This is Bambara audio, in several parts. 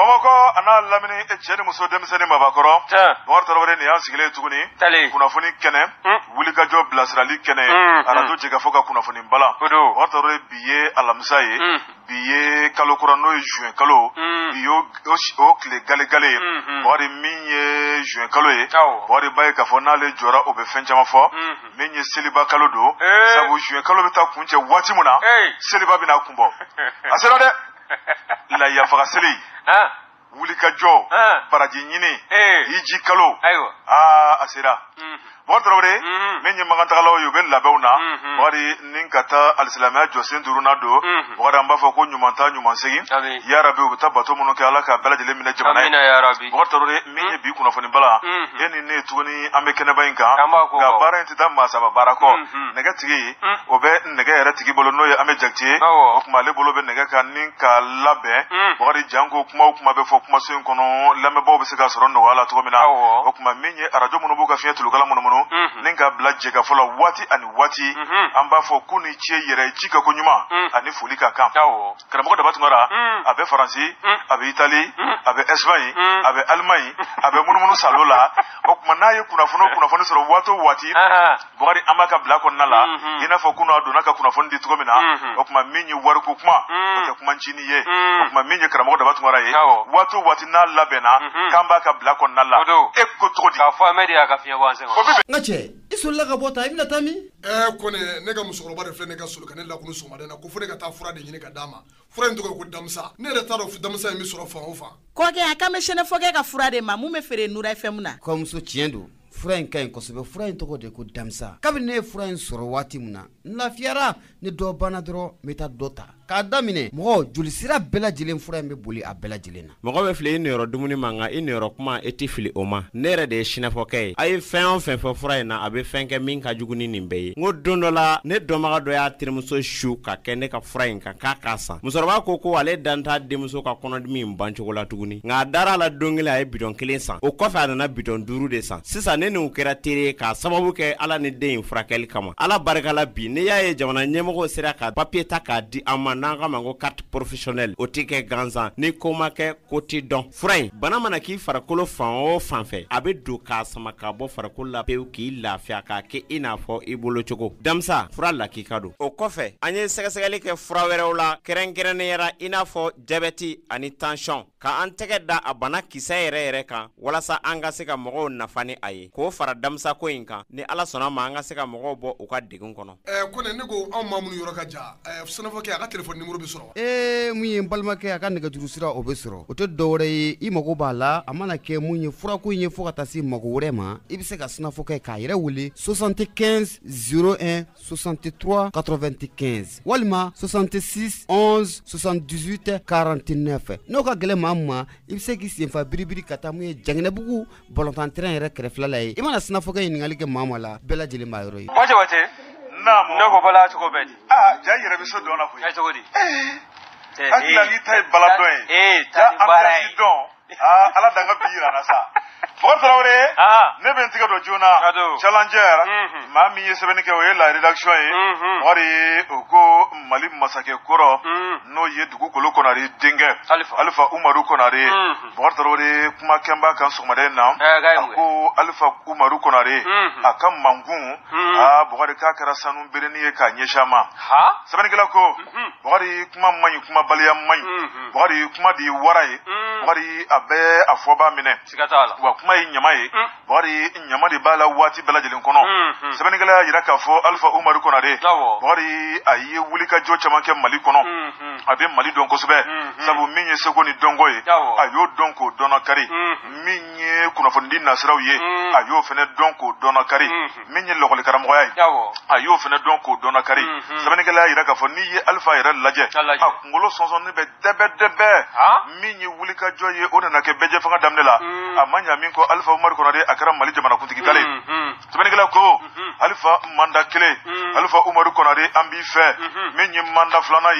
Bamako ana lamini ejeni muso demiseni mabakoro Noir Tarawele ni yansigile tuguni kunafoni kene wulikajo blasrali kene arajo jega foka kunafoni mbala Noir Tarawele biye alamsaye biye kalo kurano juin kalo biyo o kle gale gale wari minye juin kalo e wari baye kafona le jora obe fenchama fo minye seliba kalo do sabu juin kalo beta kunche wati muna seliba bina kumbo asera de la yafaga seli wulikajo baraji nyini hiji kalo asera Bortrawre menye magantagalo yobel labewna wari ninkata alislamia josen durunado wari ambafo ko nyumanta nyumansegi ya rabbi ubta bato mono ke alaka balajele mina jamana amina ya rabbi Bortrawre menye bi kuna foni bala eni ne tuni ambekene bayinka ga barenti da masaba barako negatigi obe nega yara tigi bolo no ya amejakti okuma le bolo be nega kan ninka labe wari jango kuma be fo kuma sen kono lame bo be sega soro no wala to mina okuma menye arajo mono buga fiatu lugala mono ninga bla jega fola wati ani wati amba fo kuni chie yere chika ko nyuma ani fulika kam karamo da batungara abe faransi abe italy abe espagne abe allemagne abe munumunu salola okuma naye kuna fono soro wato wati bogari amaka bla ko nala ina fo kuno aduna ka kuna fono ditugo mina okuma minyi waruko kuma oke kuma nchini ye okuma minyi karamo da batungara ye wato wati na labena kamba ka bla ko nala ekko todi ka fo media ka fiya wanse ngache isola ka bota ibna tami kone nega musokoroba de fle nega solo kanela kunu somade na ko fone ka ta fura de nyine ka dama fura ndo ko damsa ne re taro fu damsa mi soro fa ofa ko ke akame shene foke ka fura de ma mu me fere nura fm na ko muso tiendo fura en kan ko sebe fura en to ko de ko damsa kabine fura en soro wati muna la fiara ne do bana dro meta dota ka damine mo julisira bela jilen fura en be boli a bela jilena mo be fle ni ro dumuni manga ini ro kuma etifili oma nere de shina foke ay fen fura na abe fenke min ka juguni nimbe ngo dondola ne do maga do ya tirmuso shu ka kene ka fura en ka kasa musoroba ko ale danta de muso ka kono dimi mbancho ko la tuguni nga dara la dongila ay bidon kilensan o ko fa na bidon duru de san sisa ne nu kera tere ka sababu ke ala ne de furakel kama ala barkala bi ne yae jamana nyemoko sira ka papier ta ka di amana mango carte professionnelle o tike ganzan ni koma ke koti don furain bana mana ki farakolo fan o fanfe abe do ka sama ka bo farakolo la peu ki lafia ka ke inafo ibolo chogo damsa fura la ki kado o kofe anye segasegale ke fura were la kerenkerene yara inafo diabete ani tension ka anteke da abana kisa yere kan wala sa anga se ka mogo nafani aye ko fara damsa ko inka ni ala sona ma anga se ka mogo bo o ka digun kono kone ne go an mamunu yoro ka ja sonafo ke aka telephone numéro bi soro muye balma ke aka nega durusira o be soro o to dore I mogo bala amana ke muye fura ko nye fo kata si mogo rema ibise ka sonafo ke ka yere wuli 75 01 63 95 walma 66 11 78 49 no ka gele mamma ibise ki si fa biribiri kata muye jangene bugu bolontan train yere krefla lay imana sonafo ke ningali ke mama la bela jeli ma yoro wate namo no ko bala to ko bedi jayire bi so dona ko ay to godi akila ni tay baladon ta baray don ala danga bira na sa Bortrawre ne ben tiga do jona challenger mami yesebeni ke la rédaction wari ogo mali masake koro no ye dugu golo konari dinge alfa umaru konari Bortrawre kuma kemba kan sumade na ko alfa umaru konari akam mangun bogari ka kara sanu bereni ka nyeshama sebeni kala ko bogari kuma manyi kuma baliya manyi bogari kuma di warai bogari abe afoba mine sikatala wa kuma nyamaye bogari nyamali bala wati bela jelin kono sebeni kala yira ka fo alfa umaru konari bogari ayi wulika jo chamanke mali kono abe mali don ko sebe sabu minye segoni dongoye ayo donko dona kari minye kuna fondi nasraw ye ayo fene donko dona kari minye lokole karamoya ayo fene donko dona kari sebeni kala yira ka fo ni ye alfa yira laje ngolo sonson ne be debe minye wulika jo ye ona ke beje fanga damnela amanya min ko alfa umar ko rade akram mali jamana kuntiki kale sebeni kala ko alfa manda kele alfa umar ko rade ambi fe minye manda flana ye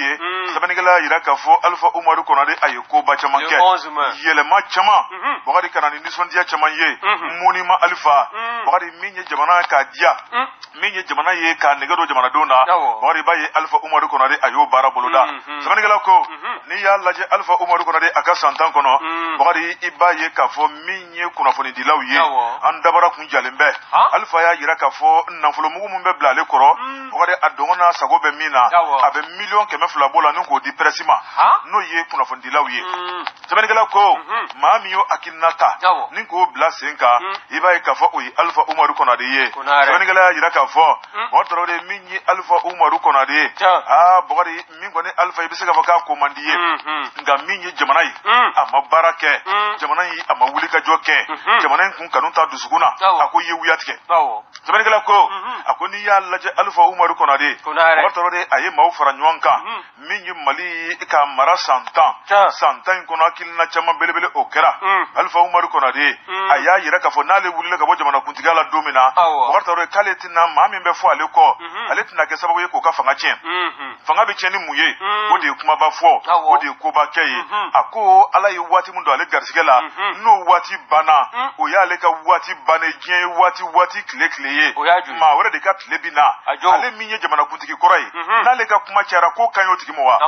sabanigala yira k'a fɔ Alpha Umaru Konare a ye koba caman kɛ yɛlɛma caman Bakari kana ni nisɔndiya caman ye muni ma Alpha Bakari min ye jamana k'a diya min ye jamana ye k'a nɛgɛ don jamanadenw na Bakari b'a ye Alpha Umaru Konare a y'o baara boloda sabanigala ko n'i y'a lajɛ Alpha Umaru Konare a ka san 10 kɔnɔ Bakari i b'a ye k'a fɔ min ye kunnafonidilaw ye an dabara kun jalen bɛ Alpha y'a yira k'a fɔ nafolomugu min bɛ bila ale kɔrɔ Bakari a dɔgɔna sago bɛ min na a bɛ miliyɔn 200 bɔ la ni k'o di presse ma n'o ye kunnafonidilaw ye sɛbɛnnikɛla ko maa min y'o hakilina ta ni k'o bila sen kan i b'a ye k'a fɔ o ye Alpha Umaru Konare ye sɛbɛnnikɛla y'a yira k'a fɔ o tɔrɔ min ye Alpha Umaru Konare ye Bakari min kɔni Alpha i bɛ se k'a fɔ k'a ko man di ye nka min ye jamana ye a ma baara kɛ jamana in a ma wuli ka jɔ kɛ jamana in kun kanu ta dusukun na a ko ye wuya tigɛ sɛbɛnnikɛla ko a ko n'i y'a lajɛ Alpha Umaru Konare o tɔrɔ a ye maaw fara ɲɔgɔn kan min ye Mali ka mara san 10 in kɔnɔ hakilina caman belebele o kɛra Alpha Umaru Konare a y'a yira k'a fɔ n'ale wulila ka bɔ jamanakuntigiya la don min na o tɔrɔ k'ale tɛna maa min bɛ fɔ ale kɔ ale tɛna kɛ sababu ye k'o ka fanga tiɲɛ fanga bɛ tiɲɛ ni mun ye o de ye kumaba fɔ o de ye koba kɛ ye a ko Ala ye waati min don ale garisigɛ la n'o waati banna o y'ale ka waati bannen diɲɛ ye waati tile ye maa wɛrɛ de ka tile bi na ale min ye jamanakuntigi kɔrɔ ye n'ale ka kuma cayara ko kan y'o tigi ma wa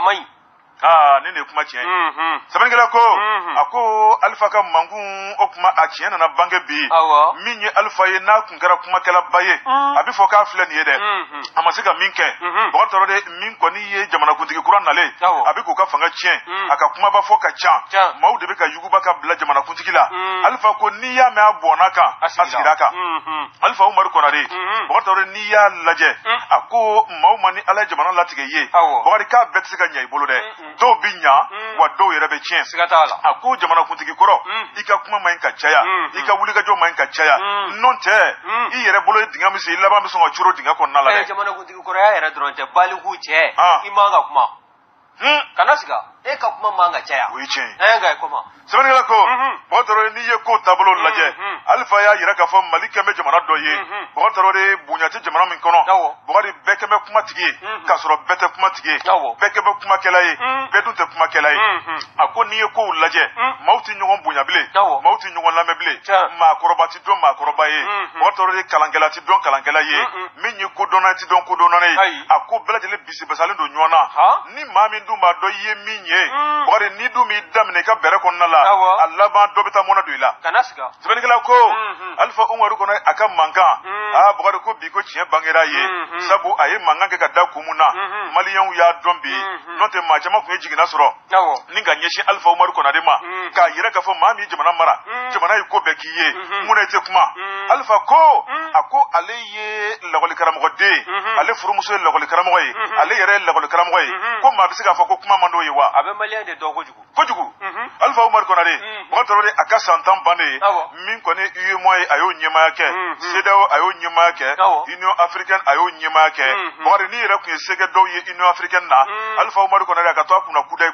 ne ne kuma tiɲɛ sɛbɛnnikɛla ko a ko Alpha ka mankun o kuma a tiɲɛ nana bange bi min ye Alpha ye n'a kun kɛra kumakɛlaba ye a bɛ fɔ k'a filɛ nin ye dɛ a ma se ka min kɛ bakari tɔrɔ de min kɔni ye jamanakuntigi kura nalen a bɛ k'u ka fanga tiɲɛ a ka kumaba fɔ ka ca maaw de bɛ ka yuguba ka bila jamanakuntigi la Alpha ko n'i y'a mɛn a bɔnna kan a sigira kan Alpha Umaru Konare bakari tɔrɔ n'i y'a lajɛ a ko maaw ma ni Ala ye jamana latigɛ ye bakari k'a bɛɛ tɛ se ka ɲɛ i bolo dɛ dɔw bi ɲa wa dɔw yɛrɛ bɛ tiɲɛ a ko jamanakuntigi kɔrɔ i ka kuma man ɲi ka caya i ka wulikajɔ man ɲi ka caya n'o tɛ i yɛrɛ bolo ye dingɛ min sen i laban bɛ sɔn ka coro dingɛ kɔnɔna la dɛ jamanakuntigi kɔrɔya yɛrɛ dɔrɔn tɛ baliku cɛ i man ka kuma kana siga e ka kuma man ka caya o ye tiɲɛ ye nka i kɔma sɛbɛnnikɛla ko bakari n'i ye ko taabolo lajɛ Alpha y'a yira k'a fɔ Mali kɛn bɛ jamana dɔ ye bakari bonya tɛ jamana min kɔnɔ bakari bɛɛ kɛn bɛ kumatigi ye k'a sɔrɔ bɛɛ tɛ kumatigi ye bɛɛ kɛn bɛ kumakɛla ye bɛɛ dun tɛ kumakɛla ye a ko n'i ye kow lajɛ maaw tɛ ɲɔgɔn bonya bilen maaw tɛ ɲɔgɔn lamɛn bilen maakɔrɔba tɛ dɔn maakɔrɔba ye bakari kalankɛla tɛ dɔn kalankɛla ye min ye kodɔnna tɛ dɔn kodɔnna ye a ko bɛɛ lajɛlen bisibasalen don ɲɔgɔn na ni maa min dun b'a dɔn i ye min ye bakari n'i dun b'i daminɛ i ka bɛrɛ kɔnɔna la a laban dɔ bɛ taa mɔnɛ don i la sɛbɛnnikɛla ko Alpha Umaru Konare a ka mankan bakari ko bi ko tiɲɛ bangera ye sabu a ye mankan kɛ ka da kun mun na maliyɛnw y'a dɔn bi n'o tɛ maa caman kun ye jiginna sɔrɔ ni ka ɲɛsin Alpha Umaru Konare ma k'a yira k'a fɔ maa min ye jamana mara jamana ye ko bɛɛ k'i ye mun na i tɛ kuma Alpha ko a ko ale ye lakɔlikaramɔgɔden ale furumuso ye lakɔlikaramɔgɔ ye ale yɛrɛ ye lakɔlikaramɔgɔ ye ko maa bɛ se k'a fɔ ko kuma man d'o ye wa a bɛ maliyɛn de dɔn kojugu Alpha Umaru Konare bakari a ka san 10 bannen min kɔni UEMOA ye a y'o ɲɛmaya kɛ CEDEAO a y'o ɲɛmaya kɛ Union africaine a y'o ɲɛmaya kɛ bakari n'i yɛrɛ kun ye sɛgɛ dɔw ye Union africaine na Alpha Umaru Konare a ka to a kunna kudayi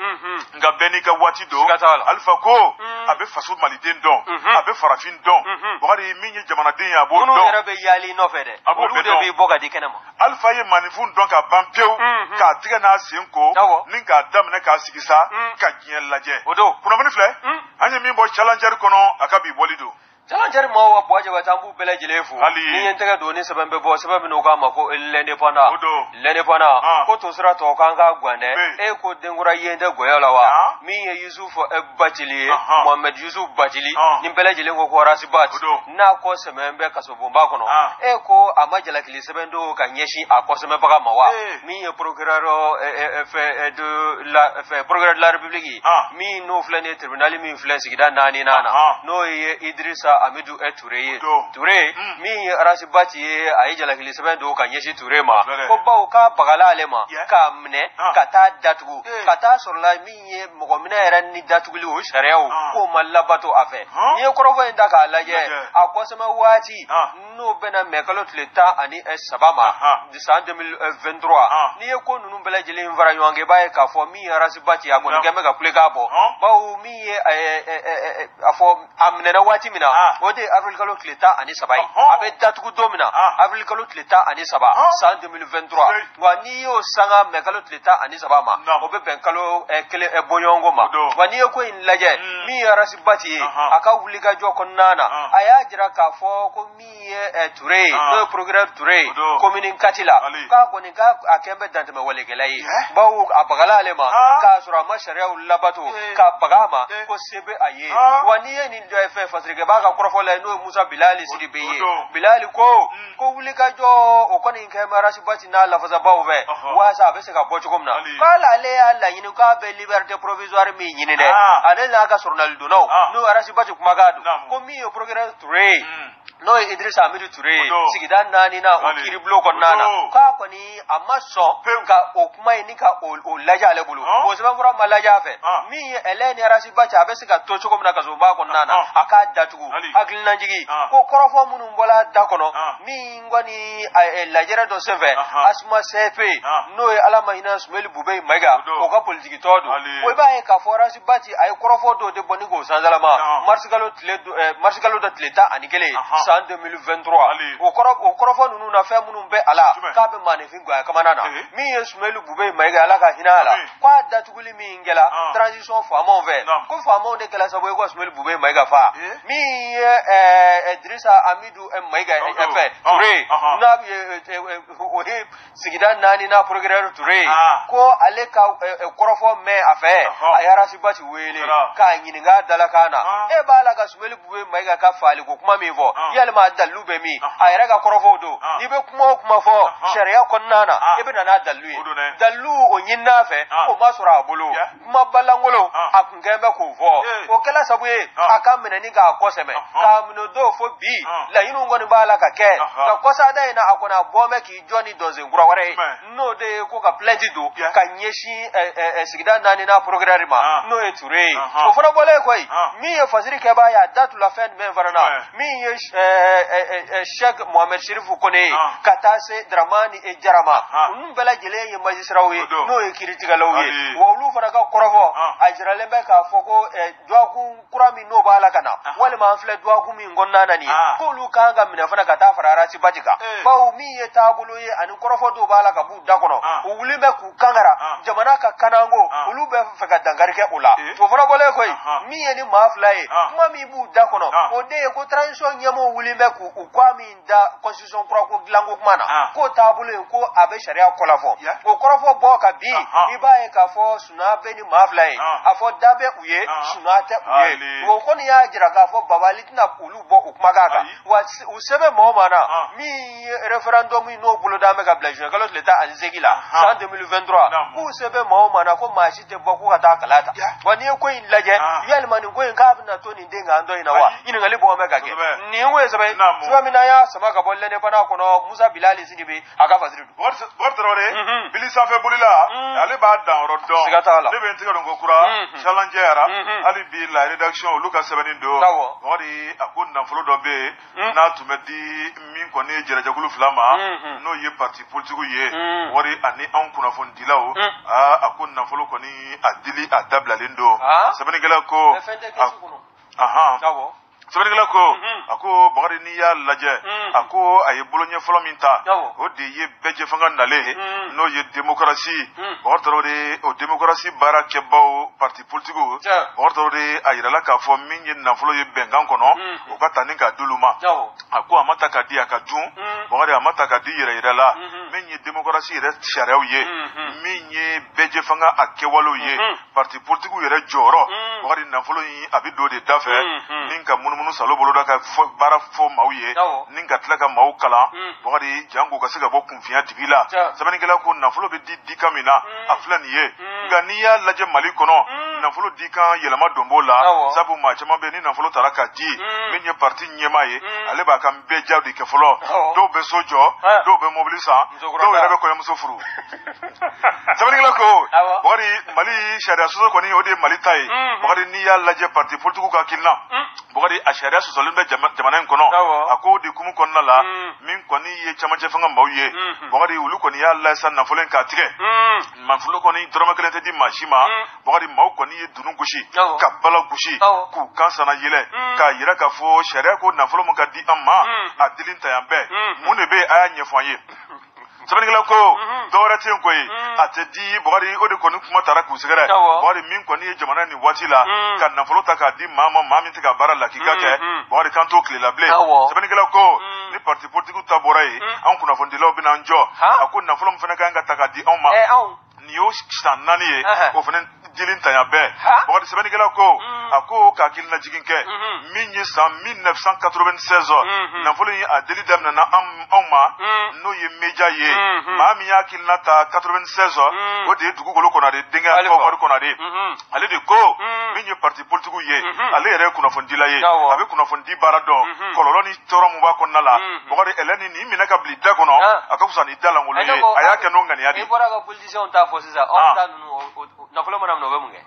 nka bɛɛ n'i ka waati don Alpha ko a bɛ faso maliden dɔn a bɛ farafin dɔn bakari min ye jamanaden ye a b'o dɔn minnu yɛrɛ bɛ yaali nɔfɛ dɛ olu de b'i bɔ ka di kɛnɛ ma Alpha ye maninfin dɔn ka ban pewu k'a tigɛ n'a sen ko ni k'a daminɛ k'a sigi sa ka diɲɛ lajɛ kunnafoni filɛ an ye min bɔ challenger kɔnɔ a ka bi bɔli don challenger maaw wa bɔ jaba tan b'u bɛɛ lajɛlen fo ni ye n tɛgɛ don ni sɛbɛn bɛ bɔ sɛbɛn minnu k'a ma ko l'indépendant ko to sira tɔ k'an ka gan dɛ e ko denkura yen tɛ gɔyɔ la wa min ye Yusuf Batili ye Mohamed Yusuf Batili ni bɛɛ lajɛlen ko Horace Bat n'a kɔ sɛbɛn bɛ kasobonba kɔnɔ e ko a ma jalakili sɛbɛn do ka ɲɛsin a kɔsɛbɛbaga ma wa min ye procureur de la République min n'o filɛ ni tribunal min filɛ sigida 4 na n'o ye Idrissa Amidou Touré ye Touré min ye Horace Bat ye a ye jalakili sɛbɛn do ka ɲɛsin Touré ma ko bawo k'a bagala ale ma k'a minɛ ka taa datugu ka taa sɔrɔla min ye mɔgɔ minɛ yɛrɛ ni datuguli o sariyaw k'o ma labato a fɛ n'i ye kɔrɔfɔ in ta k'a lajɛ a kɔsɛbɛ waati n'o bɛna mɛ kalo tile 13 ma san 2023 n'i ye ko ninnu bɛɛ lajɛlen fara ɲɔgɔn kan i b'a ye k'a fɔ min ye Horace Bat ye a kɔni kɛn bɛ ka kulekan bɔ bawo min ye a fɔ a minɛna waati min na o de avril kalo tile 13 ye a bɛ datugu don min na avril kalo tile 13 san 2023 wa n'i y'o sanga mɛ kalo tile 13 ma o bɛ bɛn kalo kelen bɔɲɔgɔnko ma wa n'i ye ko in lajɛ min ye arasibati ye a ka wulikajɔ kɔnɔna na a y'a jira k'a fɔ ko min ye Ture ye n'o ye procureur Ture ye commune kati la k'a kɔni k'a kɛn bɛ dantɛmɛ walekɛla ye bawo a bagala ale ma k'a sɔrɔ a ma sariyaw labato k'a baga a ma ko se bɛ a ye wa n'i ye nin fɛn fasirikɛbaa ka kɔrɔfɔ la ye n'o ye Musa Bilali Sidibe ye Bilali ko wulikajɔ o kɔni kɛn bɛ arasibati n'a lafasabaw fɛ waasa a bɛ se ka bɔ cogo min na k'ale ale y'a laɲini k'a bɛ liberté provisoire min ɲini dɛ ale n'a ka journal donnaw n'o arasibati kumakan don ko min ye procureur Ture n'o ye Idrissa Amidu Ture sigida 4 na o kiiribulon kɔnɔna na k'a kɔni a ma sɔn ka o kuma ye ni ka o lajɛ ale bolo o sɛbɛnfura ma lajɛ a fɛ min ye Elɛn ni arasibati a bɛ se ka to cogo min na kasoba kɔnɔna na a k'a datugu hakilinajigi ko kɔrɔfɔ minnu bɔla da kɔnɔ min kɔni lajɛrɛ dɔ senfɛ Asuma CP n'o ye Ala ma hinɛ Sumeli Bube Mayiga o ka politiki tɔ don o b'a ye k'a fɔ arasibati a ye kɔrɔfɔ dɔw de bɔ ni k'o sansalama marisi kalo dɔ tile 11 san 2023 o kɔrɔfɔ ninnu na fɛn minnu bɛ a la k'a bɛ maanifin guwaya kamana na min ye Sumeli Bube Mayiga Ala ka hinɛ a la k'a datuguli min kɛla transition faamaw fɛ ko faamaw de kɛla sababu ye ko Sumeli Bube Mayiga fa min ye Idrissa Amidu Mayiga fɛ Ture n'a o ye sigida 4 na procureur Ture ko ale ka kɔrɔfɔ mɛn a fɛ a ye arasibati wele k'a ɲininka dalakan na e b'a la ka Sumeli Bube Mayiga ka faliko kuma min fɔ yalima dalilu bɛ min a yɛrɛ ka kɔrɔfɔw don n'i bɛ kuma o kuma fɔ sariya kɔnɔna na i bɛ na n'a dalilu ye dalilu o ɲinina fɛ o ma sɔrɔ a bolo kuma balankolon a kun kɛn bɛ k'o fɔ o kɛla sabu ye a ka minɛni k'a kɔsɛmɛ k'a minɛ dɔw fo bi laɲiniw kɔni b'a la ka kɛ nka kɔsada in na a kɔni a bɔ mɛ k'i jɔ ni dɔnsen kura wɛrɛ ye n'o de ye ko ka plainte don ka ɲɛsin sigida 4 na procureur ma n'o ye Ture ye o fana bɔlen koyi min ye fasiri kɛbaa ye a datula fɛn jumɛn fana na min ye Sheikh Mohamed Sherifu Kone ka taa se Dramani Jarama olu bɛɛ lajɛlen ye magistraw ye n'o ye kiiritigɛlaw ye wa olu fana ka kɔrɔfɔ a jiralen bɛ k'a fɔ ko duwakun kura min n'o b'a la ka na walima an filɛ duwakun min kɔnɔna na nin ye k'olu kan ka minɛ fana ka taa fara arasibati kan bawo min ye taabolo ye ani kɔrɔfɔ dɔw b'a la ka b'u da kɔnɔ u wulilen bɛ k'u kankara jamana ka kananko olu bɛ fɛ ka dankari kɛ o la o fana bɔlen koyi min ye ni maa fila ye kuma min b'u da kɔnɔ o de ye ko transition ɲɛmɔgɔw wulilen bɛ k'u kwa min da constitution kura ko dilanko kuma na k'o taabolo ye ko a bɛ sariya kɔlafɔ o kɔrɔfɔ bɔ ka bin i b'a ye k'a fɔ suna bɛ ni maa fila ye a fɔ da bɛ u ye suna tɛ u ye o kɔni y'a jira k'a fɔ babali tɛna olu bɔ u kumakan kan wa u sɛbɛn maa o maa na min ye référendum n'o boloda bɛ ka bila juin kalo tile 18 la san 2023 k'u sɛbɛn maa o maa na ko maa si tɛ bɔ ko ka taa kala ta wa n'i ye ko in lajɛ yalima nin ko in k'a bɛna to nin den kan dɔ in na wa ɲininkali bɔ bɛ ka kɛ nin ko ye sɛbɛn sɛbɛn min na y'a sama ka bɔ lɛnɛbana kɔnɔ Musa Bilali Sidibe a ka fasiri don wari Tarawele bili sanfɛ bolila ale b'a dan yɔrɔ dɔn siga t'a la ne bɛ n tigɛ dɔn ko kura challenge yara hali bi la rédaction olu ka sɛbɛnni don wari a ko nafolo dɔ bɛ yen n'a tun bɛ di min kɔni ye jɛrɛjɛkulu fila ma n'o ye parti politique ye wari ani anw kunnafonidilaw a ko nafolo kɔni a dili a dabilalen don sɛbɛnnikɛla ko sɛbɛnnikɛla ko a ko Bakari n'i y'a lajɛ a ko a ye boloɲɛ fɔlɔ min ta o de ye bɛɛ fanga nalen n'o ye démocratie Bakari Tarawele o démocratie baara kɛbaaw parti politique Bakari Tarawele a yirala k'a fɔ min ye nafolo ye bɛnkan kɔnɔ o ka ta ni ka d'olu ma a ko a ma ta ka di a ka dun Bakari a ma ta ka di yɛrɛ yɛrɛ la min ye démocratie yɛrɛ sariyaw ye min ye bɛɛ fanga a kɛwalew ye parti politique yɛrɛ jɔyɔrɔ Bakari nafolo in a bɛ don de da fɛ ni ka munumunu salo bolo da ka baara fɔ maaw ye ni ka tila ka maaw kalan Bakari jango ka se ka bɔ kunfinya dibi la sɛbɛnnikɛla ko nafolo bɛ di kan min na a filɛ nin ye nka n'i y'a lajɛ Mali kɔnɔ nafolo di kan yɛlɛma don b'o la sabu maa caman bɛ ni nafolo taara ka di min ye parti ɲɛmaa ye ale b'a ka bɛɛ jaw de kɛ fɔlɔ dɔw bɛ so jɔ dɔw bɛ mobili san dɔw yɛrɛ bɛ kɔɲɔmuso furu sɛbɛnnikɛla ko Bakari Mali sariya sɔsɔ kɔni o de ye Mali ta ye Bakari n'i y'a lajɛ parti politique ka hakilina Bakari a sariya sɔsɔlen bɛ jamana in kɔnɔ a ko de kumu kɔnɔna la min kɔni ye camancɛ fanga maaw ye Bakari olu kɔni y'a lasa nafolo in k'a tigɛ nafolo kɔni dɔrɔmɛ kelen tɛ di maa si ma Bakari maaw kɔni ye dunu gosi ka bala gosi k'u kan sana yɛlɛ k'a yira k'a fɔ sariya ko nafolo min ka di an ma a dili ta yan bɛɛ mun de bɛ a y'a ɲɛfɔ an ye sɛbɛnnikɛla ko dɔwɛrɛ tɛ yen koyi a tɛ di Bakari o de kɔni kuma taara k'u sɛgɛrɛ Bakari min kɔni ye jamana nin waati la ka nafolo ta k'a di maa ma maa min tɛ ka baara lakika kɛ Bakari kan t'o tile la bilen sɛbɛnnikɛla ko ni parti politique ta bɔra yen an kunnafonidilaw bɛna an jɔ a ko nafolo min fana ka kan ka ta k'a di anw ma nin y'o san 4 ye o fana dilin tanya bɛɛ Bakari sɛbɛnnikɛla ko a ko k'a hakilina jigin kɛ min ye san 1996 nafolo in a deli daminɛna anw ma n'o ye meja ye maa min y'a hakilina ta 96 o de ye dugukolo Konare denkɛ Umaru Konare ale de ko min ye parti politique ye ale yɛrɛ ye kunnafonidila ye a bɛ kunnafonidi baara dɔn kɔlɔlɔ ni tɔɔrɔ mun b'a kɔnɔna la Bakari Eleni nin minɛ ka bili da kɔnɔ a ka fisa ni da langolo ye a y'a kɛ n'o ŋaniya de. I bɔra ka politicien ta fɔ sisan aw ta ninnu nafolo mana minɛ o bɛ mun kɛ?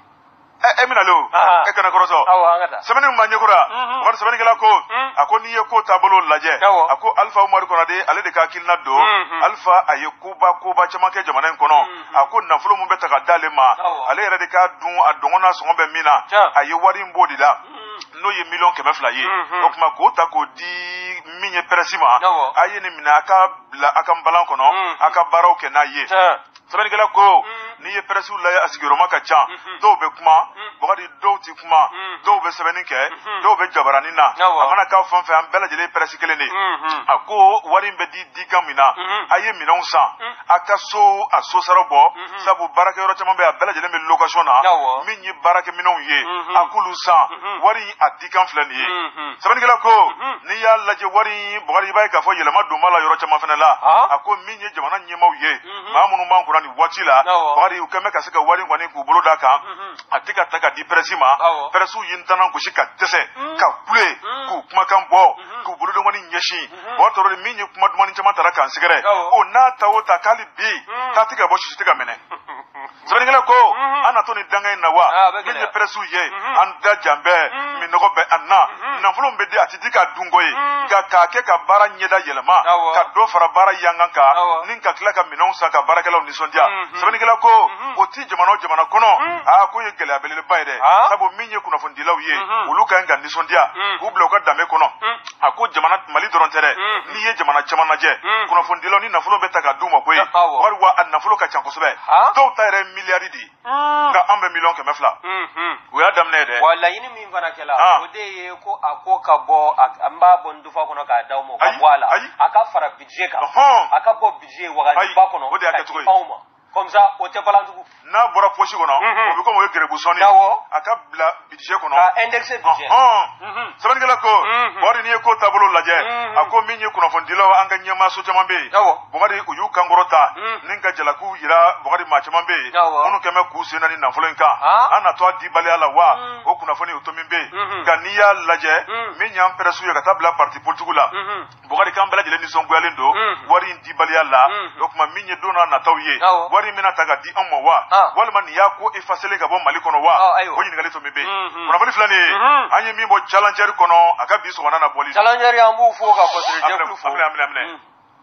E mina le o e kana kɔrɔtɔ sɛbɛnni min ma ɲɛkora Bakari sɛbɛnnikɛla ko a ko n'i ye ko taabolo lajɛ a ko Alifa Umaru Konare ale de ka hakilina don Alifa a ye koba caman kɛ jamana in kɔnɔ a ko nafolo min bɛ ta ka d'ale ma ale yɛrɛ de k'a dun a dɔngɔ n'a sɔngɔ bɛ min na a ye wari in b'o de la n'o ye 200,000 ye o tuma k'o ta k'o di min ye presse ma a ye nin minɛ a ka bila a ka nbalan kɔnɔ a ka baaraw kɛ n'a ye sɛbɛnnikɛla ko n'i ye presse lajɛ a sigiyɔrɔma ka ca dɔw bɛ kuma Bakari dɔw ti kuma dɔw bɛ sɛbɛnni kɛ dɔw bɛ jabaranin na a mana k'a fɛn fɛn an bɛɛ lajɛlen ye presse kelen de a ko wari in bɛ di kan min na a ye minɛnw san a ka a so sara bɔ sabu baarakɛyɔrɔ caman bɛ a bɛɛ lajɛlen bɛ location na min ye baarakɛminɛnw ye a k'olu san wari in a di kan filɛ nin ye sɛbɛnnikɛla ko n'i y'a lajɛ wari in Bakari i b'a ye k'a fɔ yɛlɛma don b'a la yɔrɔ caman fana la a ko min ye jamana ɲɛmaaw ye maa minnu b'an kunna nin waati la Bakari u kɛn bɛ ka se ka wari in kɔni k'u bolo d'a kan a tɛ ka ta ka di presse ma presse ye ntana gosi ka dɛsɛ ka kule k'u kumakan bɔ k'u bolodengɔni ɲɛsin o tɔɔrɔ de min ye kuma dumanni caman tara k'an sɛgɛrɛ o n'a ta o ta k'ale bi k'a tɛ ka bɔ sisi tɛ ka minɛ sɛbɛnnikɛla ko an na to nin danga in na wa min ye presse ye an da jan bɛɛ minɔgɔ bɛ an na nafolo bɛ di a tɛ di ka dunko ye nka k'a kɛ ka baara ɲɛda yɛlɛma ka dɔ fara baara yankan kan ni ka tila ka minɛnw san ka baarakɛlaw nisɔndiya sɛbɛnnikɛla ko o ti jamana o jamana kɔnɔ ko ye gɛlɛya belebeleba ye dɛ sabu min ye kunnafonidilaw ye olu ka ɲi ka nisɔndiya k'u bila u ka danbe kɔnɔ a ko jamana Mali dɔrɔn tɛ dɛ n'i ye jamana caman lajɛ kunnafonidilaw ni nafolo bɛ ta ka d'u ma koyi wari wa a nafolo ka ca kosɛbɛ dɔw ta yɛrɛ miliyari de ye nka an bɛ 1,200,000 o y'a daminɛ dɛ wa laɲini min fana kɛla o de ye ko a ko ka bɔ an b'a bɔ ndufa kɔnɔ k'a d'aw ma o ka bɔ a la a ka fara budget kan a ka bɔ budget wagatiba kɔnɔ o de y'a kɛ cogo ye anw ma comme ça o tɛ balan tugun n'a bɔra poche kɔnɔ o bɛ komi o ye gɛrɛbu sɔnni a ka bila budget kɔnɔ ka indexer budget sɛbɛnnikɛla ko Bakari n'i ye ko taabolo lajɛ a ko min ye kunnafonidilaw an ka ɲɛmaaso caman bɛ yen Bakari u y'u kankɔrɔta ni ka jalakiw yira Bakari maa caman bɛ yen minnu kɛn bɛ k'u sen da ni nafolo in kan an na to a dibaliya la wa o kunnafoni o to min bɛ yen nka n'i y'a lajɛ min y'an presse ye ka taa bila parti politique la Bakari k'an bɛɛ lajɛlen nisɔngoyalen don wari in dibaliya la o tuma min ye don n'a nataw ye wari min bɛna ta ka di an ma wa walima nin y'a ko effacé ka bɔ Mali kɔnɔ wa o ɲininkali to min bɛ yen kunnafoni filɛ nin ye an ye min bɔ challenger kɔnɔ a ka bi sɔgɔmada na bɔli challenger an b'u fo ka kɔsiri jɛkulu fo minɛ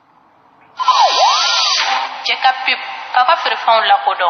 cɛ ka pep k'a ka feerefɛnw lakodɔn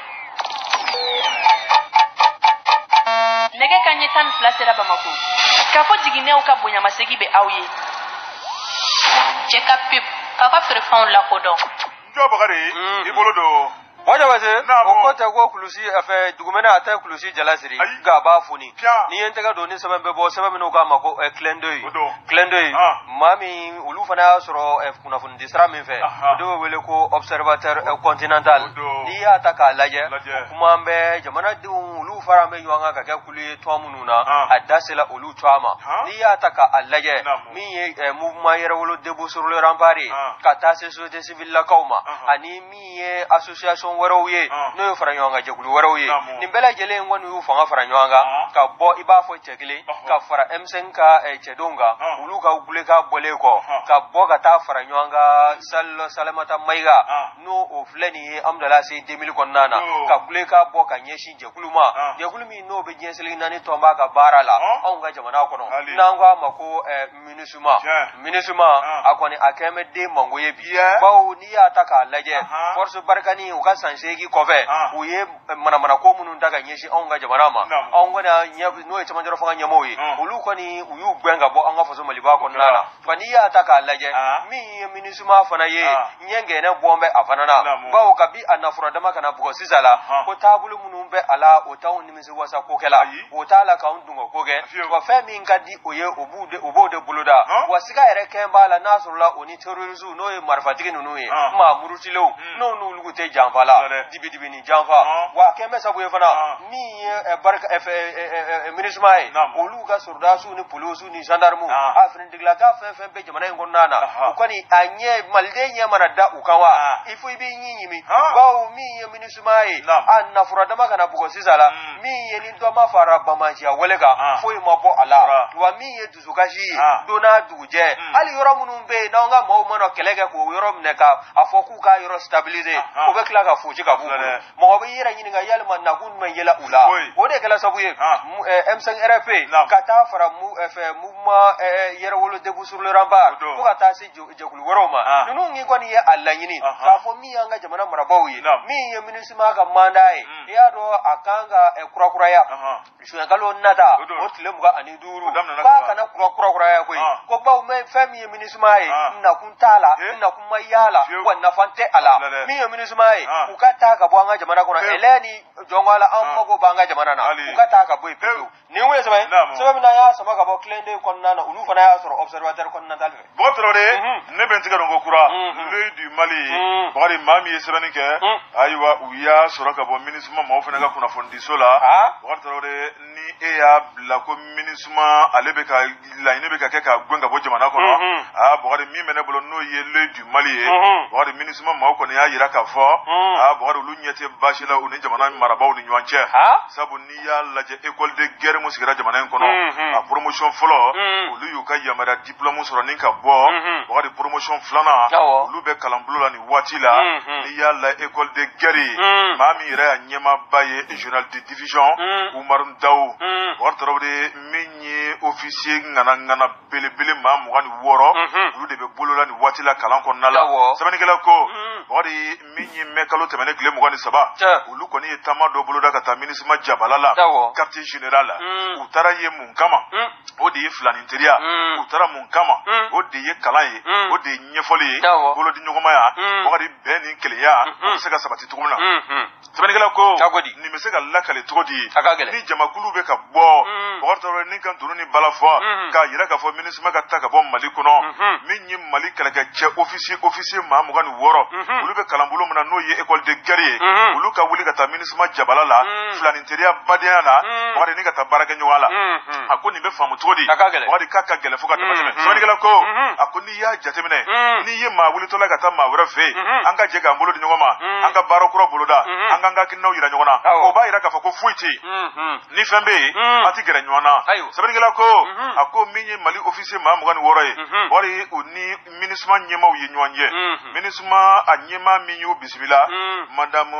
nɛgɛ kanɲɛ 12 sera Bamako k'a fɔ jiginɛw ka bonyamasegi bɛ aw ye cɛ ka pep k'a ka feerefɛnw lakodɔn jɔ Bakari i bolo don Wajabase o ko tɛ ko kulusi fɛ dugumɛnɛ a tɛ kulusi jalasiri nka a b'a foni ni ye n tɛgɛ don ni sɛbɛn bɛ bɔ sɛbɛn minnu k'a ma ko clin d'œil maa min olu fana y'a sɔrɔ kunnafonidi sira min fɛ o de bɛ wele ko observateur continental n'i y'a ta k'a lajɛ o kuma an bɛ jamanadenw olu fara an bɛ ɲɔgɔn kan ka kɛ kulu ye tɔn minnu na a da sela olu tɔn ma n'i y'a ta k'a lajɛ min ye mouvement yɛrɛwolo debout sur le rempart ka taa se société civile lakaw ma ani min ye association wɛrɛw ye n'o ye fara ɲɔgɔn kan jɛkulu wɛrɛw ye nin bɛɛ lajɛlen kɔni y'u fanga fara ɲɔgɔn kan ka bɔ i b'a fɔ cɛ kelen ka fara M5 ka cɛdenw kan olu ka guleka bɔlen kɔ ka bɔ ka taa fara ɲɔgɔn kan Salamata Mayiga n'o o filɛ nin ye Amdala se 2000 kɔnɔna na ka guleka bɔ ka ɲɛsin jɛkulu ma jɛkulu min n'o bɛ diɲɛseli naani tɔn b'a ka baara la anw ka jamana kɔnɔ n'an ko a ma ko MINUSMA a kɔni a kɛn bɛ den mango ye bi bawo n'i y'a ta k'a lajɛ force barikani u ka sansegi kɔfɛ u ye manamana ko minnu ta ka ɲɛsin anw ka jamana ma anw kɔni n'o ye cɛmancɛ fanga ɲɛmɔgɔw ye olu kɔni u y'u gɛn ka bɔ an ka faso maliba kɔnɔna la nka n'i y'a ta k'a lajɛ min ye minisuma fana ye ɲɛ gɛnɛ bɔn bɛ a fana na bawo kabi a nafura dama kana bugɔ sisan la ko taabolo minnu bɛ a la o t'anw nimisi wasa ko kɛ la o t'a la k'anw dungo ko kɛ wa fɛn min ka di o ye o b'o de boloda wa siga yɛrɛ kɛn b'a la n'a sɔrɔla o ni terroristes n'o ye marifatigi ninnu ye maa murutilenw n'o n'olu tɛ janfa la dibi ni janfa wa kɛn bɛ sabu ye fana min ye minisuma ye olu ka soldats ni polisiw ni gendarmes a finitigilaka fɛn fɛn bɛ jamana in kɔnɔna na o kɔni a ɲɛ maliden ɲɛ mana da u kan wa il faut i b'i ɲi ɲimi bawo min ye minisuma ye a nafura dama kana bugɔ sisan la min ye ni dɔ ma fara bamanciya wale kan foyi ma bɔ a la wa min ye dusukasi ye don n'a dugujɛ hali yɔrɔ minnu bɛ yen n'anw ka maaw mana kɛlɛ kɛ k'o yɔrɔ minɛ ka a fɔ k'u ka yɔrɔ stabiliser o bɛ tila ka fosi ka b'u bolo mɔgɔ bɛ yɛrɛ ɲininka yalima nakun jumɛn yela u la o de kɛla sabu ye M5 RFP ka taa fara mouvement yɛrɛwolo debout sur le rempart fo ka taa se jɛkulu wɛrɛw ma ninnu ye kɔni ye a laɲini k'a fɔ min y'an ka jamana marabaaw ye min ye minisuma ka mandat ye i y'a dɔn a kan ka kurakuraya suɲɛkalo nata o tile 25 k'a kana kurakuraya koyi ko bawo fɛn min ye minisuma ye nakun t'a la nakun ma y'a la wa nafa tɛ a la min ye minisuma ye u ka taa ka bɔ an ka jamana kɔnɔ ɛlɛ ni jɔnko la an mago b'an ka jamana na u ka taa ka bɔ yen pewu nin kun ye sɛbɛn sɛbɛn min na y'a sama ka bɔ tilenden kɔnɔna na olu fana y'a sɔrɔ observateur continental fɛ bɔtɔrɔ de ne bɛ n tigɛ dɔn ko kura l'œil du Mali bakari maa min ye sɛbɛnni kɛ ayiwa u y'a sɔrɔ ka bɔ minisuma maaw fana ka kunnafonidiso la bɔtɔrɔ de ni e y'a bila ko minisuma ale bɛ ka laɲini bɛ ka kɛ ka gɛn ka bɔ jamana kɔnɔ bakari min bɛ ne bolo n'o ye l'œil du Mali ye bakari minisuma maaw kɔni y'a yira k'a fɔ bakari olu ɲɛ tɛ baasi la u ni jamana marabaaw ni ɲɔgɔn cɛ sabu n'i y'a lajɛ école de guerre mun sigira jamana in kɔnɔ a promotion fɔlɔ olu y'u ka yamaruya diplôme sɔrɔ ni ka bɔ bakari promotion filanan olu bɛ kalanbolo la nin waati la n'i y'a la école de guerre maa min yɛrɛ y'a ɲɛmaaba ye général de division Umaru Dawu bakari Tarawele min ye officier ŋanaŋana belebele maa 26 olu de bɛ bolola nin waati la kalan kɔnɔna la sɛbɛnnikɛla ko bakari min ye mɛ kalo tɛmɛnen tile 23 olu kɔni ye taama dɔ boloda ka taa minisuma jabala la quartier général la u taara ye mun kama o de ye filanin teriya u taara mun kama o de ye kalan ye o de ye ɲɛfɔli ye bolodi ɲɔgɔnmaya bakari bɛn ni kelenya o bɛ se ka sabati cogo min na sɛbɛnnikɛla ko nin bɛ se ka lakale cogo di ni jamakulu bɛ ka bɔ bakari Tarawele ni ka dunu ni bala fɔ k'a yira k'a fɔ minisuma ka taa ka bɔ Mali kɔnɔ min ye Mali kɛlɛkɛcɛ officier maa 26 olu bɛ kalanbolo min na n'o ye école de guerre ye olu ka wuli ka taa minisuma jabala la filanin teriya badenya la bakari ni ka taa baara kɛ ɲɔgɔn la a ko nin bɛ faamu cogo di bakari k'a ka gɛlɛn fo ka tɛmɛ sɛbɛnnikɛla ko a ko n'i y'a jateminɛ n'i ye maa wulitɔla ka taa maa wɛrɛ fɛ yen an ka jɛ k'an bolo di ɲɔgɔn ma an ka baara kura boloda an k'an ka hakilinaw yira ɲɔgɔn na o b'a yira k'a fɔ ko foyi tɛ yen ni fɛn bɛ yen a tɛ gɛrɛ ɲɔgɔn na sɛbɛnnikɛla ko a ko min ye Mali officier maa 26 ye bakari o ni minisuma ɲɛmaaw ye ɲɔgɔn ye minisuma a ɲɛmaa min y'u bisimila madame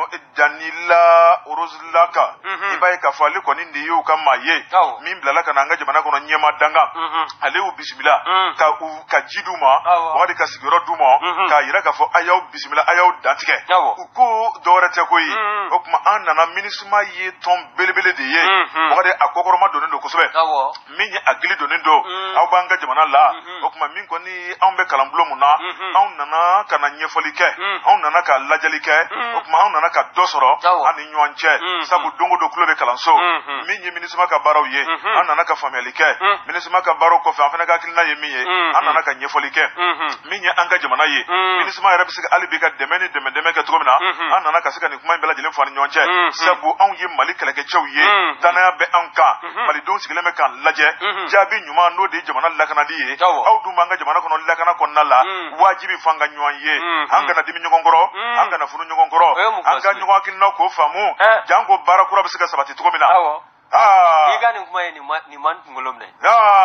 Danila Roslaka i b'a ye k'a fɔ ale kɔni de y'u ka maa ye min bilala ka na an ka jamana kɔnɔ ɲɛmaa dangan ale y'u bisimila ka ji d'u ma bakari ka sigiyɔrɔ d'u ma k'a yira k'a fɔ a y'aw bisimila a y'aw dantigɛ u ko dɔwɛrɛ tɛ koyi o tuma an nana minisuma ye tɔn belebele de ye bakari a kɔkɔrɔma donnen don kosɛbɛ min ye a gili donnen don aw b'an ka jamana la o tuma min kɔni anw bɛ kalanbulon mun na anw nana ka na ɲɛfɔli kɛ anw nana ka lajɛli kɛ o tuma anw nana ka dɔ sɔrɔ an ni ɲɔgɔn cɛ sabu don o don tulo bɛ kalanso min ye minisuma ka baaraw ye an nana ka faamuyali kɛ minisuma ka baaraw kɔfɛ an fana ka hakilina ye min ye an nana ka ɲɛfɔli kɛ min ye an ka jamana ye minisuma yɛrɛ bɛ se ka hali bi ka dɛmɛ ni dɛmɛ kɛ cogo min na an nana ka se ka nin kuma in bɛɛ lajɛlen fɔ an ni ɲɔgɔn cɛ sabu anw ye Mali kɛlɛkɛcɛw ye danaya bɛ an kan malidenw sigilen bɛ k'an lajɛ jaabi ɲuman n'o de ye jamana lakanali ye aw dun b'an ka jamana kɔnɔ lakana kɔnɔna la wajibi f'an ka ɲɔgɔn ye an kana dimi ɲɔgɔn kɔrɔ an kana funu ɲɔgɔn kɔrɔ an ka ɲɔgɔn hakilinaw k'o faamu janko baara kura bɛ se ka sabati cogo min na i ka nin kuma ye nin man kunkolo minɛ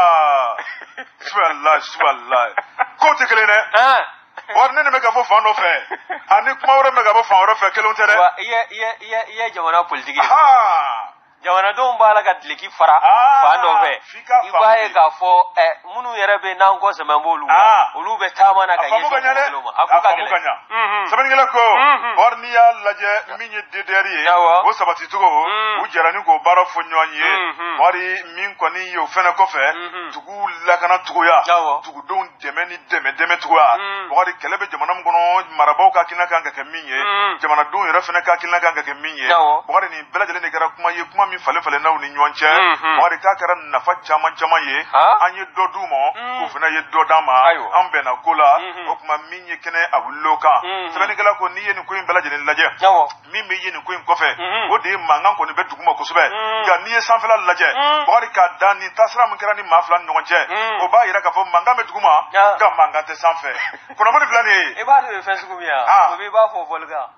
subhanallah ko tɛ kelen dɛ wari ne bɛ ka fɔ fan dɔ fɛ ani kuma wɛrɛ bɛ ka fɔ fan wɛrɛ fɛ kelenw tɛ dɛ i ye jamana politique jamana don bala ka dileki fara fan dɔ fɛ I b'a ye k'a fɔ minnu yɛrɛ bɛ n'an kɔ sɛmɛ b'olu la olu bɛ taama na ka ɲɛsin kolo ma a ko ka gɛlɛn sɛbɛnnikɛla ko or n'i y'a lajɛ min ye DDR ye o sabati cogo u jɛra ni k'o baara fɔ ɲɔgɔn ye wari min kɔni ye o fɛnɛ kɔfɛ dugu lakana cogoya dugudenw dɛmɛ ni dɛmɛ cogoya wari kɛlɛ bɛ jamana min kɔnɔ marabaaw ka hakilina kan ka kɛ min ye jamanadenw yɛrɛ fɛnɛ ka hakilina kan ka kɛ min ye wari nin bɛɛ lajɛlen de kɛra kuma ye kuma min falen-falennaw ni ɲɔgɔn cɛ wari k'a kɛra nafa caman ye an ye dɔ d'u ma o fɛnɛ ye dɔ d'an ma an bɛnna ko la o kuma min ye kɛnɛ a wulil'o kan sɛbɛnnikɛla ko n'i ye nin ko in bɛɛ lajɛlen lajɛ min bɛ ye nin ko in kɔfɛ o de ye mankan kɔni bɛ dugu ma kosɛbɛ nka n'i ye sanfɛla lajɛ wari k'a da nin taasira min kɛra ni maa fila ni ɲɔgɔn cɛ o b'a yira k'a fɔ mankan bɛ dugu ma nka mankan tɛ sanfɛ kunnafoni fila nin ye I b'a dɔn fɛn sugu min o b'i b'a fɔ fɔlikan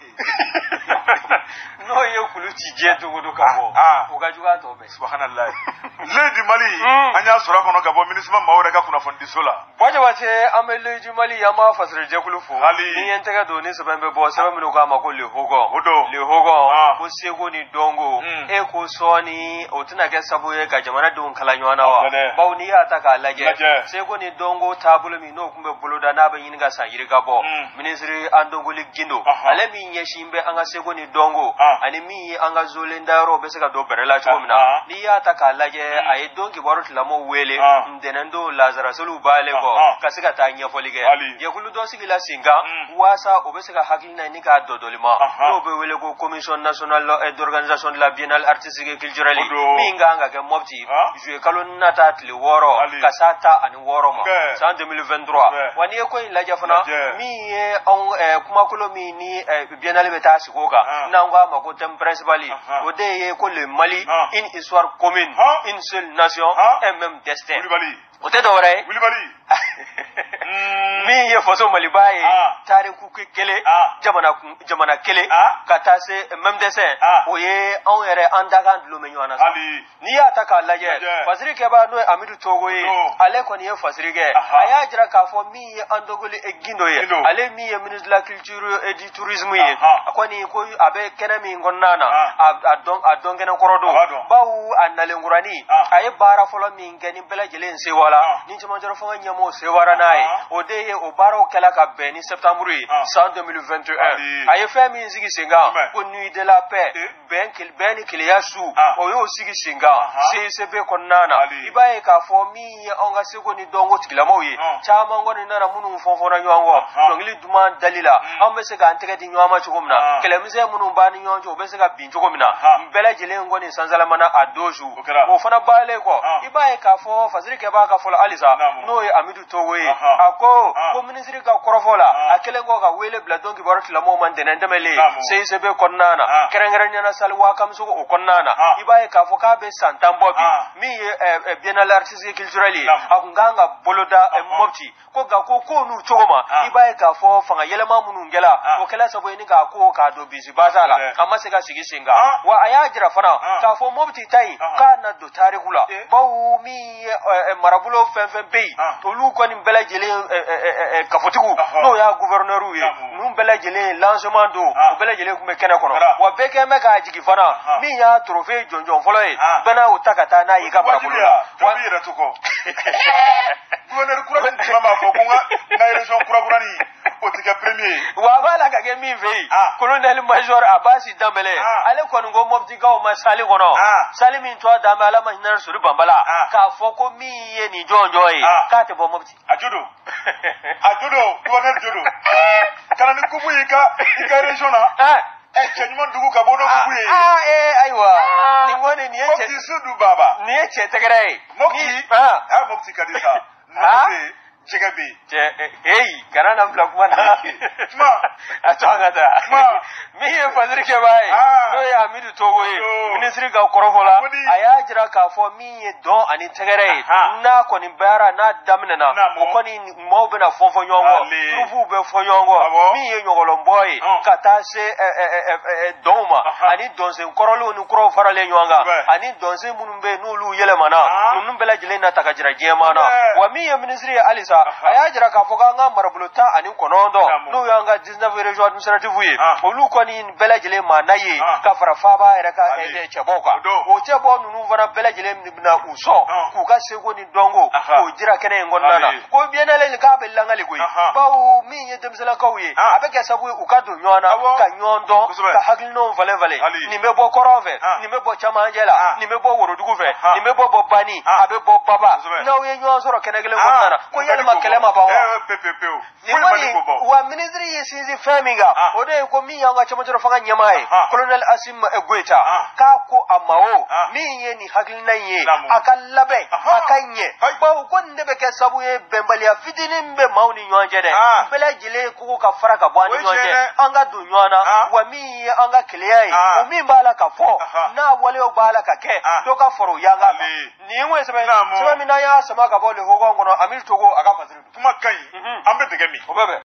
n'o ye kulu ci diɲɛ dogo don ka bɔ o ka jugu a tɔ bɛɛ subhanallah Leedi Mali an y'a sɔrɔ a kɔnɔ ka bɔ MINUSMA maaw yɛrɛ ka kunnafonidiso la Jabate an bɛ Leedi Mali an b'a fasɛrɛ jɛkulu fo ni ye n tɛgɛ don ni sɛbɛn bɛ bɔ sɛbɛn minnu k'a ma ko le Hogɔn ko seko ni dɔnko e ko sɔɔni o tɛna kɛ sabu ye ka jamanadenw kala ɲɔgɔn na wa bawo n'i y'a ta k'a lajɛ seko ni dɔnko taabolo min n'o tun bɛ boloda n'a bɛ ɲini ka san yiri ka bɔ minisiri Andongoli Gindo ale min ɲɛsin bɛ an ka seko ni dɔnko ani min ye an ka zolen dayɔrɔ bɛ se ka don bɛrɛ la cogo min na n'i y'a ta k'a lajɛ a ye don kibaru tilamɔw wele ntɛnɛndo lazarasoliw b'ale kɔ ka se ka taa ɲɛfɔli kɛ jɛkulu dɔ sigila sen kan waasa o bɛ se ka hakilina ɲini k'a dɔdɔli ma n'o bɛ wele ko commission nationale d'organisation de la biennale artistique et culturelle min kan ka kɛ Mopti juillet kalo nata tile 6 ka s'a 16 ma san 2023 wa n'i ye ko in lajɛ fana min ye kumakolo min ni biennale bɛ taa sigi o kan n'an ko a ma ko thème principal o de ye ko le Mali une histoire commune une seule nation un même destin o tɛ dɔwɛrɛ ye min ye faso Maliba ye tariku kelen jamana kelen ka taa se même dessin o ye anw yɛrɛ an da kan dulon bɛ ɲɔgɔn na sa n'i y'a ta k'a lajɛ fasiri kɛba n'o ye Amidu Togo ye ale kɔni ye fasiri kɛ a y'a jira k'a fɔ min ye Andongoli Gindo ye ale min ye ministre de la culture et du tourisme ye a kɔni ko a bɛ kɛnɛ min kɔnɔna na a dɔn kɛnɛ kɔrɔ don bawo a nalenkuranin a ye baara fɔlɔ min kɛ ni bɛɛ lajɛlen sewala ni cɛmancɛ fanga ɲɛmɔgɔw sewara n'a ye o de ye o baaraw kɛla ka bɛn ni septembre ye san 2021 a ye fɛn min sigi sen kan ko nuit de la paix bɛn ni keleya su o y'o sigi sen kan CICB kɔnɔna na i b'a ye k'a fɔ min ye anw ka seko ni dɔnko tigilamaw ye caman kɔni nana minnu fɔnfɔnna ɲɔgɔn kɔ dɔnkili duman dali la anw bɛ se k'an tɛgɛ di ɲɔgɔn ma cogo min na kɛlɛmisɛn minnu b'a ni ɲɔgɔn cɛ o bɛ se ka bin cogo min na bɛɛ lajɛlen kɔni sansalamana a don su o fana baalen kɔ i b'a ye k'a fɔ fasiri kɛbaa ka fɔlɔ halisa n'o ye Amidu Togo ye a ko minisiri ka kɔrɔfɔ la a kelen kɔ ka wele bila don kibaru tilamɔgɔw ma ntɛnɛn tɛmɛlen CICB kɔnɔna na kɛrɛnkɛrɛnnenya sali Wakamusogo o kɔnɔna na i b'a ye k'a fɔ k'a bɛ san 10 bɔ bi min ye biennale artistique et culturelle ye a kun kan ka boloda Mopti ko nka ko n'u cogo ma i b'a ye k'a fɔ fanga yɛlɛma minnu kɛla o kɛla sabu ye ni k'a ko k'a don bisi basa la a ma se ka sigi sen kan wa a y'a jira fana k'a fɔ Mopti ta in k'a na don tariku la bawo min ye marabolo fɛn fɛn bɛ yen olu kɔni bɛɛ lajɛlen kafotigiw n'o y'a gouverneur ye ninnu bɛɛ lajɛlen lancement don o bɛɛ lajɛlen tun bɛ kɛnɛ kɔnɔ wa bɛɛ kɛn bɛ k'a jigi fana min y'a trophée jɔnjɔn fɔlɔ ye bɛɛ n'a y'o ta ka taa n'a ye i ka marabolo la wa yɛrɛ to kɔ gouverneur kura min tuma m'a fɔ ko n ka élection kurakurani o tɛ kɛ premier wa a b'a la ka kɛ min fɛ yen colonel major Abasi Danbɛlɛ ale kɔni ko Moptikaw ma sali kɔnɔ sali min tɔ dan bɛ Ala ma hinɛ sori banbala k'a fɔ ko min ye nin jɔnjɔn ye k'a tɛ bɔ Mopti a jodo gouverneur jodo kana ni kubu y'i ka région na cɛ ɲuman dugu ka bɔ n'o kubu ye ayiwa nin kɔni nin ye cɛ Mopti su du baba nin ye cɛ tɛgɛrɛ ye Mopti ka di sa jɛgɛ bɛ yen kana na bila kuma na a to an ka taa min ye fasiri kɛbaa ye n'o ye Amidu Togo ye minisiri ka kɔrɔfɔ la a y'a jira k'a fɔ min ye dɔn ani tɛgɛrɛ ye n'a kɔni baara n'a daminɛna o kɔni maaw bɛna fɔn ɲɔgɔn kɔ turufuw bɛ fɔ ɲɔgɔn kɔ min ye ɲɔgɔlɔnbɔ ye ka taa se dɔnw ma ani dɔnsen kɔrɔlenw ni kuraw faralen ɲɔgɔn kan ani dɔnsen minnu bɛ yen n'olu yɛlɛmana ninnu bɛɛ lajɛlen na ta ka jira diɲɛmaa na wa min ye minisiri ye halisa sa aya jira ka fo nga marabuluta ani konondo no yanga 19 region administrative yi olu ko ni belajele manaye ka fara faba era ka cheboka o chebo nunu vana belajele na uso ku ka sego ni dongo o jira kene ngonnana ko bienale ka belanga le koy bawo mi ye demsela kawye abeke sabu u ka do nyona ka nyondo ka haglino vale ni mebo korove ni mebo chamanjela ni mebo worodugu fe ni mebo bobani abe bobaba na we nyo soro kene gele ngonnana ko yele makele mabawo ni wa ministry yesizi faminga ode ko mi yanga chamajoro fanga nyamae colonel Asim Egweta ka ko amao mi ye ni haglinaye akallabe akanye bawo ko ndebe ke sabu ye bembali afidini mbe mauni nyonjede bela jile ko ka faraka bwani nyonje anga du nyona wa mi anga kleyai o mi bala ka fo na wale o bala ka ke to ka foro yanga ni ngwe sebe mi na ya sama ka bole ho ngono amil togo aga fasiru kuma kai ambe degemi obebe